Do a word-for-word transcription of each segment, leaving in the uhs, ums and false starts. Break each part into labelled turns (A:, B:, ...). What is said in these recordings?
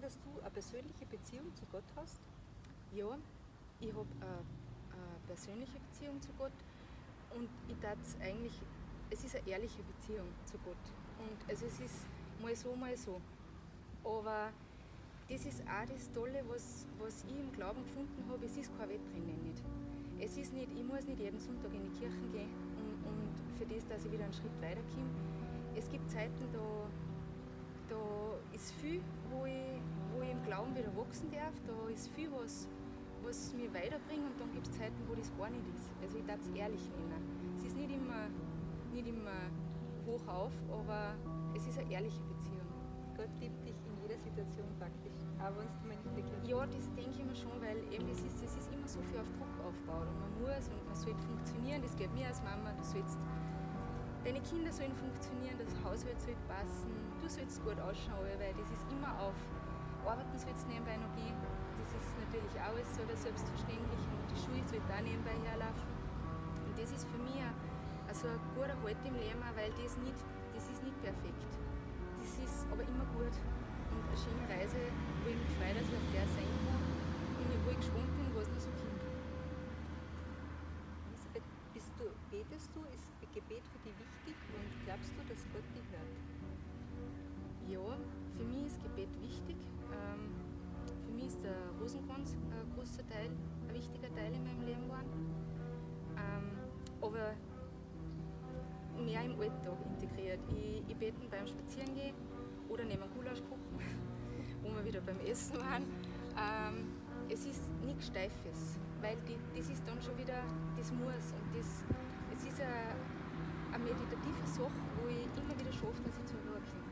A: dass du eine persönliche Beziehung zu Gott hast?
B: Ja, ich habe eine, eine persönliche Beziehung zu Gott und ich darf eigentlich, es ist eine ehrliche Beziehung zu Gott. Und also es ist mal so, mal so. Aber das ist auch das Tolle, was, was ich im Glauben gefunden habe, es ist kein Wettrennen nicht. Es ist nicht, ich muss nicht jeden Sonntag in die Kirche gehen und, und für das, dass ich wieder einen Schritt weiterkomme. Es gibt Zeiten, da, da ist viel, wo ich, wo ich im Glauben wieder wachsen darf, da ist viel, was, was mich weiterbringt und dann gibt es Zeiten, wo das gar nicht ist. Also ich darf es ehrlich nennen. Es ist nicht immer, nicht immer hoch auf, aber es ist eine ehrliche Beziehung.
A: Gott liebt dich in jeder Situation praktisch, auch wenn du mal nicht wirklich.
B: Ja, das denke ich mir schon, weil eben das ist, das ist immer so viel auf Druck aufgebaut und man muss und man sollte funktionieren, das geht mir als Mama, du sollst, deine Kinder sollen funktionieren, das Haushalt soll passen, du sollst gut ausschauen, weil das ist immer auf Arbeiten soll es nebenbei noch gehen, das ist natürlich auch alles so selbstverständlich und die Schule sollte auch nebenbei herlaufen und das ist für mich also ein guter Halt im Leben, weil das, nicht, das ist nicht perfekt. Das ist aber immer gut und eine schöne Reise, wo ich mich freue, dass ich auf der sein kann und wo ich gespannt bin, was noch so kommt.
A: Elisabeth, bist du, betest du? Ist Gebet für dich wichtig und glaubst du, dass Gott dich hört?
B: Ja, für mich ist Gebet wichtig. Ähm, für mich ist der Rosenkranz ein großer Teil, ein wichtiger Teil in meinem Leben geworden. Ähm, aber mehr im Alltag integriert. Ich, ich bete beim Spazierengehen oder neben einem Gulasch kochen, wo wir wieder beim Essen waren. Ähm, es ist nichts Steifes, weil die, das ist dann schon wieder, das muss. Und das, es ist eine, eine meditative Sache, wo ich immer wieder schaffe, dass ich zur Ruhe komme.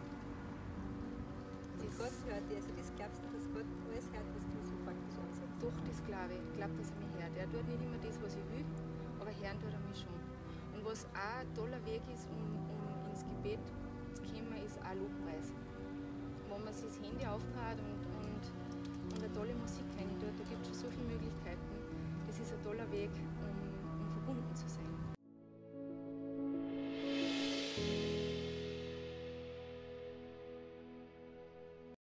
A: Und Gott hört dir, also das glaubst du, dass Gott alles hört, was du so praktisch ansagst?
B: Doch, das glaube ich. Ich glaube, dass er mich hört. Er tut nicht immer das, was ich will, aber hören tut er mich schon. Und was auch ein toller Weg ist, um, um ins Gebet zu kommen, ist auch Lobpreis. Wo man sich das Handy auftrat und, und, und eine tolle Musik rein tut, da gibt es schon so viele Möglichkeiten. Das ist ein toller Weg, um